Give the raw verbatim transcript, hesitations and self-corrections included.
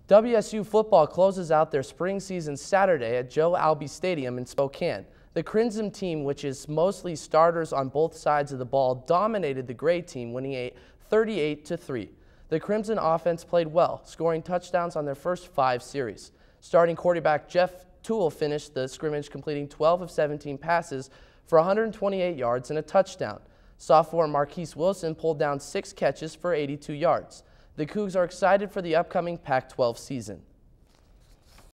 W S U football closes out their spring season Saturday at Joe Albi Stadium in Spokane. The Crimson team, which is mostly starters on both sides of the ball, dominated the Gray team, winning thirty-eight to three. The Crimson offense played well, scoring touchdowns on their first five series. Starting quarterback Jeff Tuel finished the scrimmage completing twelve of seventeen passes for one hundred twenty-eight yards and a touchdown. Sophomore Marquess pulled down six catches for eighty-two yards. The Cougs are excited for the upcoming Pac twelve season.